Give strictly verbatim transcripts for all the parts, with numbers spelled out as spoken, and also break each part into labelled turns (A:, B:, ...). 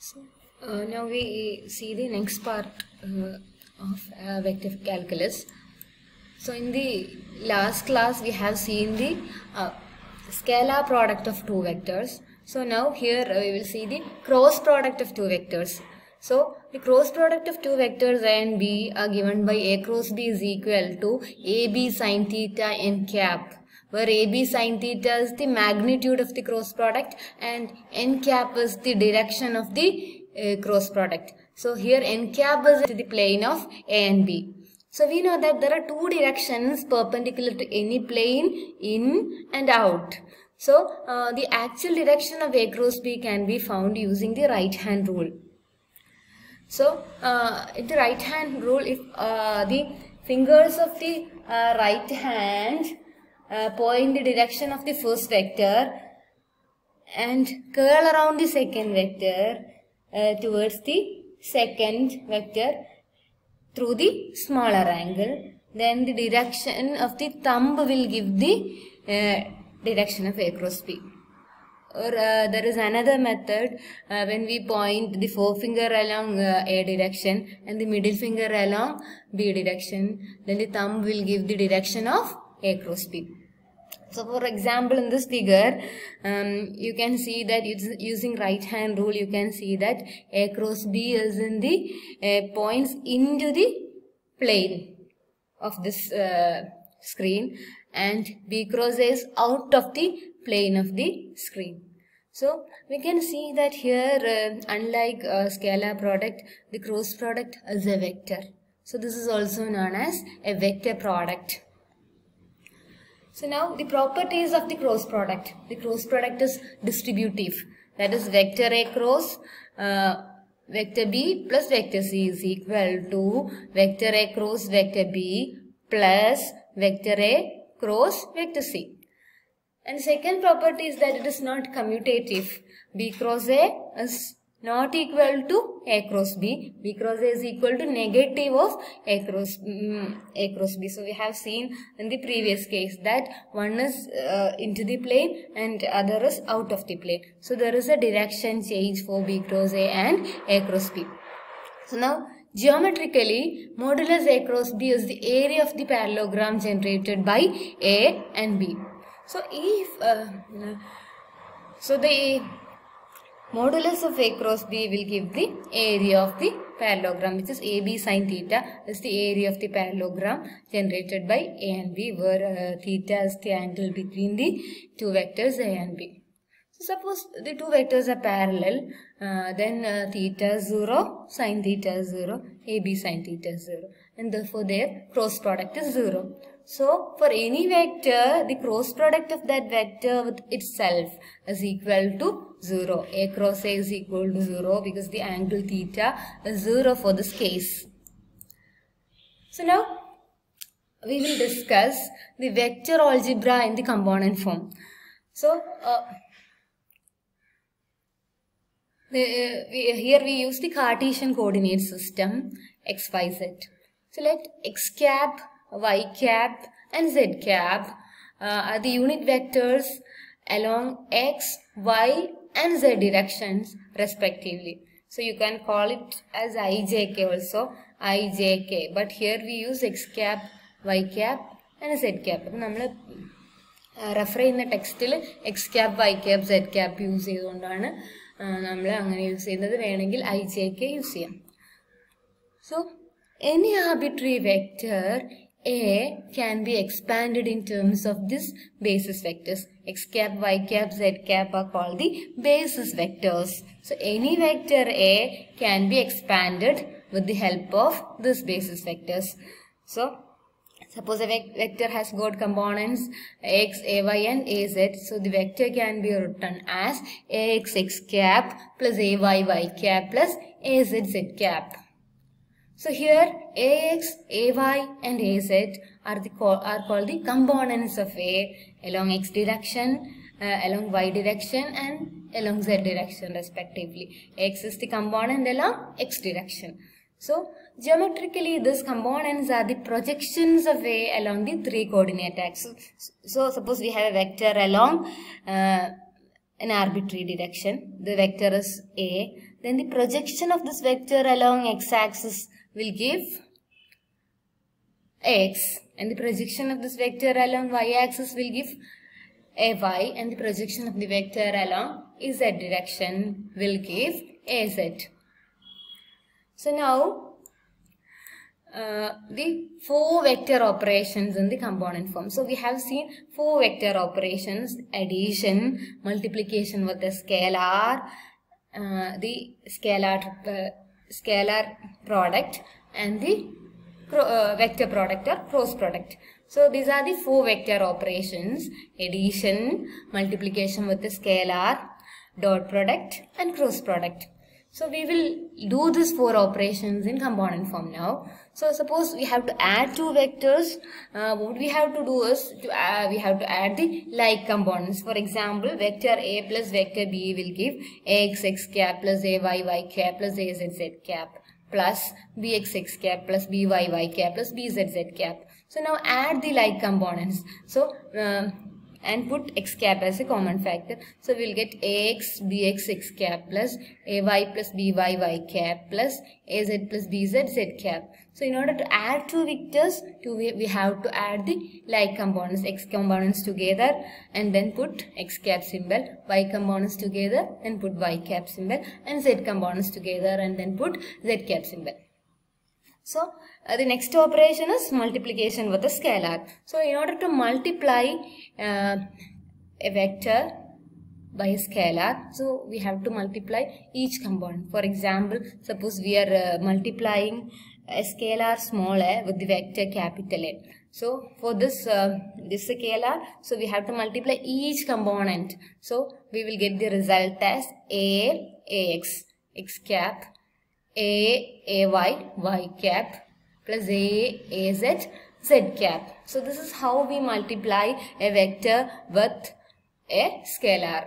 A: So uh, now we see the next part uh, of uh, vector calculus. So in the last class we have seen the uh, scalar product of two vectors. So now here uh, we will see the cross product of two vectors. So the cross product of two vectors A and B are given by A cross B is equal to A B sin theta n cap, where A B sin theta is the magnitude of the cross product and n cap is the direction of the uh, cross product. So here n cap is to the plane of A and B. So we know that there are two directions perpendicular to any plane, in and out. So uh, the actual direction of A cross B can be found using the right hand rule. So uh, in the right hand rule, if uh, the fingers of the uh, right hand uh, point the direction of the first vector and curl around the second vector uh, towards the second vector through the smaller angle, then the direction of the thumb will give the uh, direction of A cross B. Or uh, there is another method uh, when we point the forefinger along uh, A direction and the middle finger along B direction, then the thumb will give the direction of A cross B. So for example, in this figure, um, you can see that it's using right hand rule, you can see that A cross B is in the uh, points into the plane of this uh, screen, and B cross A is out of the plane of the screen. So we can see that here, uh, unlike uh, scalar product, the cross product is a vector. So this is also known as a vector product. So now the properties of the cross product. The cross product is distributive. That is vector A cross uh, vector B plus vector C is equal to vector A cross vector B plus vector A cross vector C. And second property is that it is not commutative. B cross A is not equal to A cross B. B cross A is equal to negative of A cross, um, A cross B. So we have seen in the previous case that one is uh, into the plane and other is out of the plane. So there is a direction change for B cross A and A cross B. So now geometrically, modulus A cross B is the area of the parallelogram generated by A and B. So if uh, so the modulus of A cross B will give the area of the parallelogram, which is A B sin theta is the area of the parallelogram generated by A and B, where uh, theta is the angle between the two vectors A and B. So suppose the two vectors are parallel, uh, then uh, theta is zero, sin theta is zero, A B sin theta is zero, and therefore their cross product is zero. So for any vector, the cross product of that vector with itself is equal to zero. A cross A is equal to zero because the angle theta is zero for this case. So now we will discuss the vector algebra in the component form. So uh, the, uh, we, here we use the Cartesian coordinate system x, y, z. So let x cap, y cap and z cap uh, are the unit vectors along x, y and z directions respectively. So you can call it as ijk also, ijk, but here we use x cap, y cap and z cap. We refer in the text x cap, y cap, z cap use cheyidondana nammal use cheynathu venengil ijk use cheyam. So any arbitrary vector A can be expanded in terms of this basis vectors. X cap, y cap, z cap are called the basis vectors. So any vector A can be expanded with the help of this basis vectors. So suppose a vector has got components x, ay and az. So the vector can be written as ax x cap plus ay y cap plus az z cap. So here Ax, Ay and Az are, the, are called the components of A along x direction, uh, along y direction and along z direction respectively. X is the component along x direction. So geometrically these components are the projections of A along the three coordinate axes. So suppose we have a vector along uh, an arbitrary direction. The vector is A. Then the projection of this vector along x-axis will give x, and the projection of this vector along y-axis will give A y, and the projection of the vector along z direction will give A z. So now uh, the four vector operations in the component form. So we have seen four vector operations: addition, multiplication with the scalar, uh, the scalar uh, scalar product, and the uh, vector product or cross product. So these are the four vector operations: addition, multiplication with the scalar, dot product, and cross product. So we will do these four operations in component form now. So suppose we have to add two vectors. Uh, what we have to do is to uh, we have to add the like components. For example, vector A plus vector B will give ax x cap plus ay y cap plus az z cap plus bx x cap plus by y cap plus bz z cap. So now add the like components. So uh, and put x cap as a common factor. So we will get ax bx x cap plus ay plus by y cap plus az plus bz z cap. So in order to add two vectors, to we, we have to add the like components, x components together and then put x cap symbol, y components together and put y cap symbol, and z components together and then put z cap symbol. So uh, the next operation is multiplication with a scalar. So in order to multiply uh, a vector by a scalar, so we have to multiply each component. For example, suppose we are uh, multiplying a scalar small a with the vector capital A. So for this uh, this scalar, so we have to multiply each component. So we will get the result as a ax x cap, a ay y cap plus a az z cap. So this is how we multiply a vector with a scalar.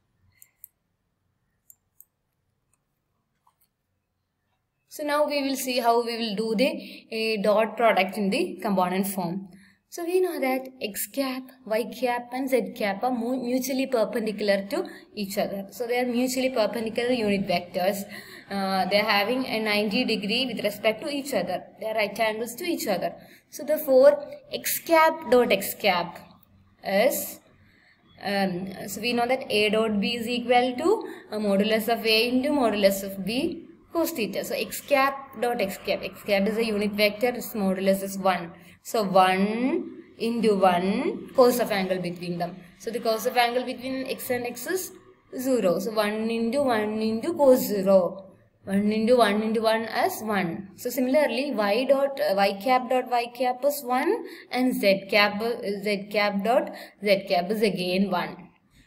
A: So now we will see how we will do the uh, dot product in the component form. So we know that x cap, y cap and z cap are mutually perpendicular to each other. So they are mutually perpendicular unit vectors. Uh, they are having a ninety degree with respect to each other. They are right angles to each other. So therefore x cap dot x cap is, um, so we know that a dot b is equal to a modulus of a into modulus of b cos theta. So x cap dot x cap, x cap is a unit vector, its modulus is one. So one into one cos of angle between them. So the cos of angle between x and x is zero. So one into one into cos zero. one into one into one is one. So similarly, y dot uh, y cap dot y cap is one and z cap z cap dot z cap is again one.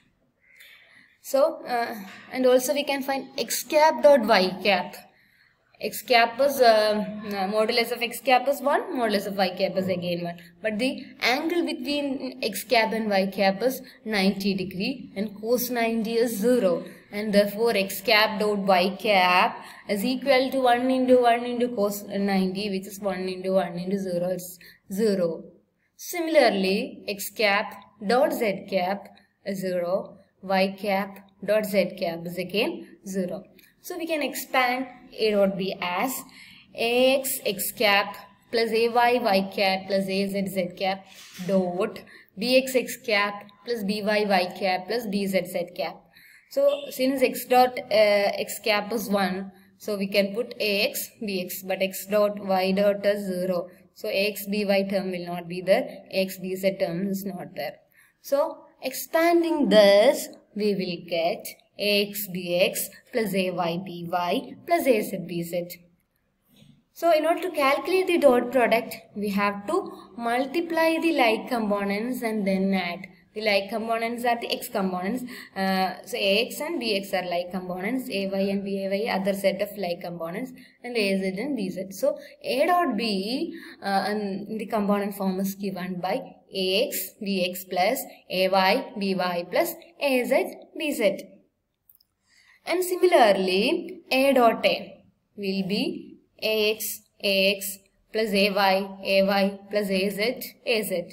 A: So uh, and also we can find x cap dot y cap. X cap is uh, modulus of x cap is one, modulus of y cap is again one. But the angle between x cap and y cap is ninety degree and cos ninety is zero. And therefore x cap dot y cap is equal to one into one into cos ninety, which is one into one into zero, it's zero. Similarly, x cap dot z cap is zero, y cap dot z cap is again zero. So we can expand a dot b as ax x cap plus ay y cap plus az z cap dot bx x cap plus by y cap plus bz z cap. So since x dot uh, x cap is one, so we can put ax bx, but x dot y dot is zero. So ax by term will not be there, ax bz term is not there. So expanding this, we will get ax bx plus ay by plus az bz. So in order to calculate the dot product, we have to multiply the like components and then add. The like components are the x components. Uh, so ax and bx are like components, ay and bay other set of like components, and az and bz. So a dot b uh, in the component form is given by ax bx plus ay by plus az bz. And similarly, a dot a will be ax ax plus ay ay plus az az.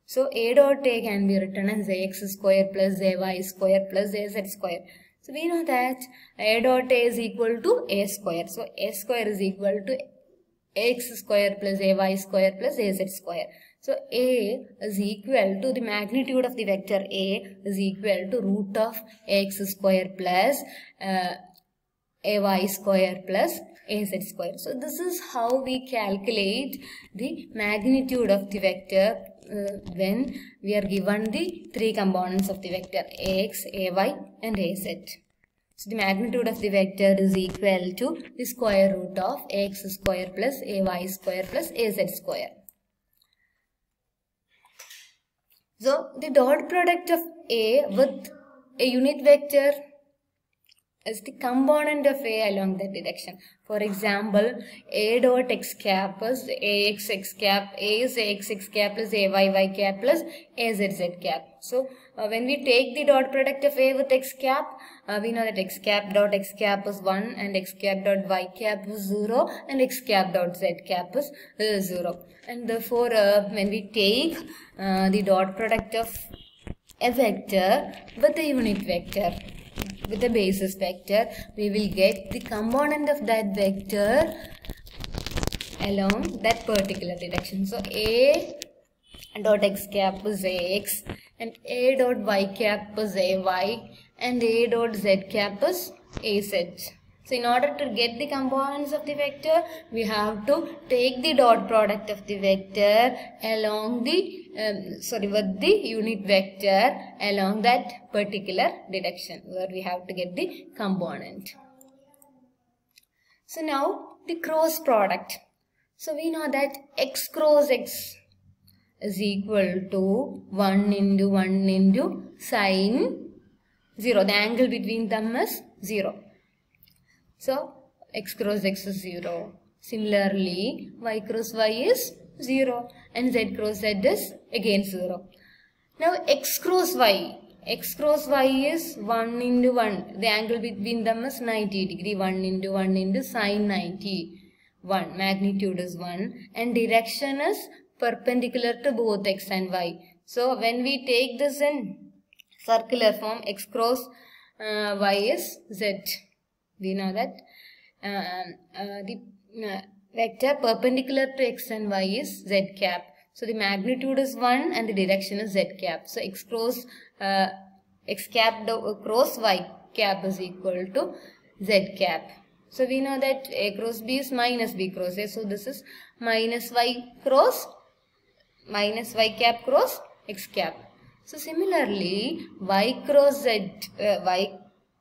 A: So A dot A can be written as ax square plus ay square plus az square. So we know that A dot A is equal to A square. So A square is equal to ax square plus ay square plus az square. So A is equal to the magnitude of the vector A is equal to root of ax square plus uh, ay square plus az square. So this is how we calculate the magnitude of the vector uh, when we are given the three components of the vector ax, ay and az. So the magnitude of the vector is equal to the square root of ax square plus ay square plus az square. So the dot product of A with a unit vector is the component of A along that direction. For example, A dot x cap is ax x cap, A is ax x cap plus ay y cap plus az z cap. So uh, when we take the dot product of A with x cap, uh, we know that x cap dot x cap is one and x cap dot y cap is zero and x cap dot z cap is uh, zero. And therefore, uh, when we take uh, the dot product of a vector with a unit vector, with a basis vector, we will get the component of that vector along that particular direction. So A dot x cap is ax and A dot y cap is ay and A dot z cap is az. So in order to get the components of the vector, we have to take the dot product of the vector along the, um, sorry, with the unit vector along that particular direction where we have to get the component. So now the cross product. So we know that x cross x is equal to one into one into sine zero. The angle between them is zero. So x cross x is zero. Similarly, y cross y is zero and z cross z is again zero. Now x cross y. X cross y is one into one. The angle between them is ninety degree. one into one into sine ninety. one. Magnitude is one. And direction is perpendicular to both x and y. So when we take this in circular form, x cross uh, y is z. We know that uh, uh, the uh, vector perpendicular to x and y is z cap. So the magnitude is one and the direction is z cap. So x cross uh, x cap cross y cap is equal to z cap. So we know that a cross b is minus b cross a. So this is minus y cross minus y cap cross x cap. So similarly, y cross z uh, y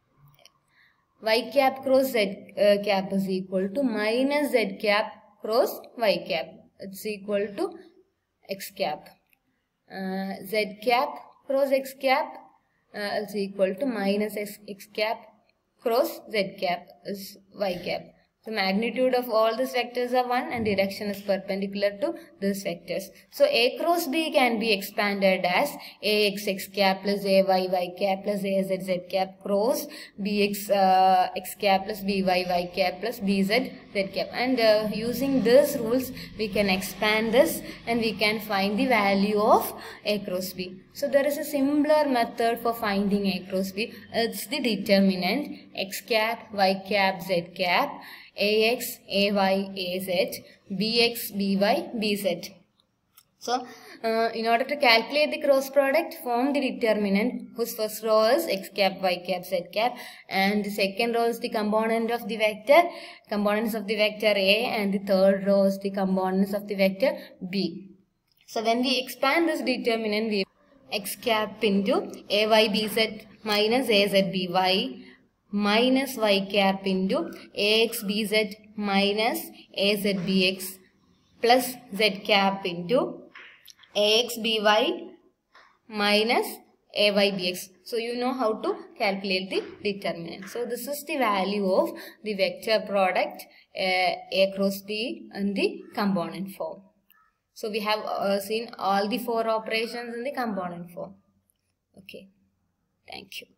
A: y cap cross z uh, cap is equal to minus z cap cross y cap. It's equal to x cap. Uh, z cap cross x cap uh, is equal to minus x, x cap cross z cap is y cap. The magnitude of all these vectors are one and direction is perpendicular to these vectors. So a cross b can be expanded as ax x cap plus ay y cap plus az z cap cross bx uh, x cap plus by y cap plus bz z cap. And uh, using these rules we can expand this and we can find the value of a cross b. So there is a simpler method for finding a cross b. It's the determinant x cap, y cap, z cap, ax, ay, az, bx, by, bz. So, uh, in order to calculate the cross product, form the determinant whose first row is x cap, y cap, z cap, and the second row is the component of the vector, components of the vector a, and the third row is the components of the vector b. So, when we expand this determinant, we x cap into ay, bz minus az, by minus y cap into ax, bz minus az, bx plus z cap into ax, by minus ay, bx. So you know how to calculate the determinant. So this is the value of the vector product uh, a cross b in the component form. So we have uh, seen all the four operations in the component form. Okay. Thank you.